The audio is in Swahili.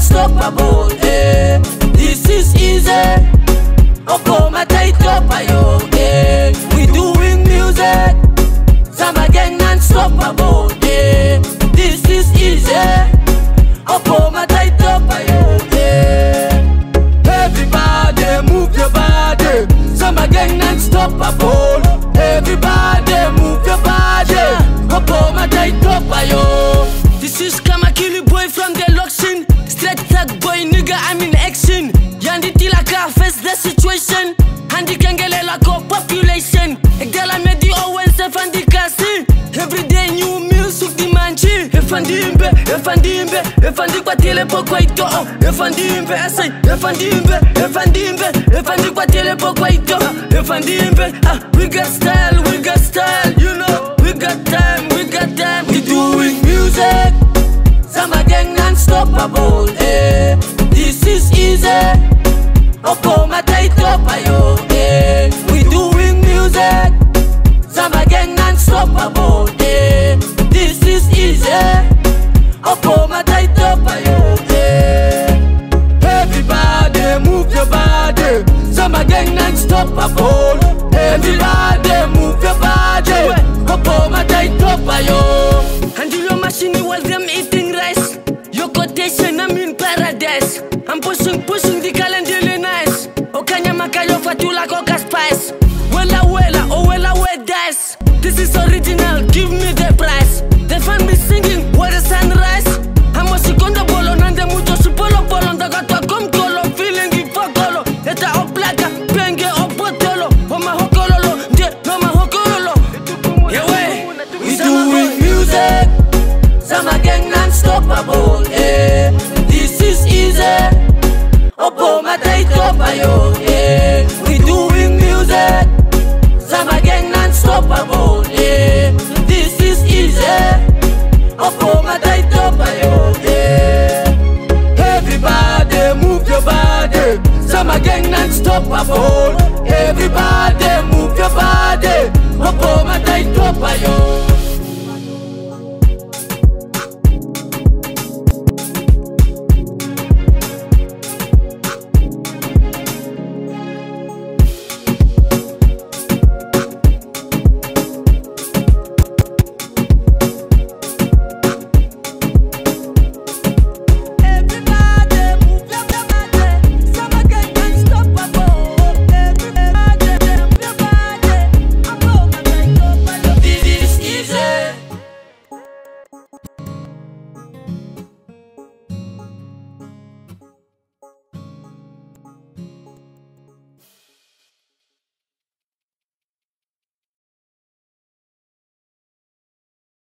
unstoppable. This is easy. Oboma tight up ayo. We doing music. Sama gang unstoppable. This is easy. Oboma tight up ayo. Everybody move your body. Sama gang unstoppable. Everybody move your body. Oboma tight up ayo. This is Kamakili boy from the Loxin. Straight tag boy nigga, I'm in action. Yandi tilaka face the situation. Handi kengele lako population. Egdela medi Owens efandi kasi. Everyday new music dimanchi. Efandimbe, efandimbe, efandi kwa telepo kwa ito. Efandimbe, asay, efandimbe, efandimbe, efandi kwa telepo kwa ito. Efandimbe, we got style, you know. We got time, we doing music. Sama gang unstoppable. This is easy. Oboma tight up ayo. We doing music. Sama gang unstoppable. This is easy. Oboma tight up ayo. Everybody move your body. Sama gang unstoppable. Everybody move your body. Oboma tight up ayo. Handle your machine while them eating rice. Your quotation, I'm in paradise. I'm pushing the calendar nice. Okanya makayo fatula coca spice. Wella, oh wella, dice. This is original, give me the price. They find me singing, what a sunrise. I'm a seconda bolo, nande mucho si polo. Ndagata kom kolo, feeling it for kolo. Eta oplaka, penge opotolo. Oma hokololo, nje, noma hokololo. Yeah, we doing music. Sama gang unstoppable. This is easy. Oboma tight up ayo. We doing music. Sama gang unstoppable. This is easy. Oboma tight up ayo. Everybody move your body. Sama gang unstoppable. Everybody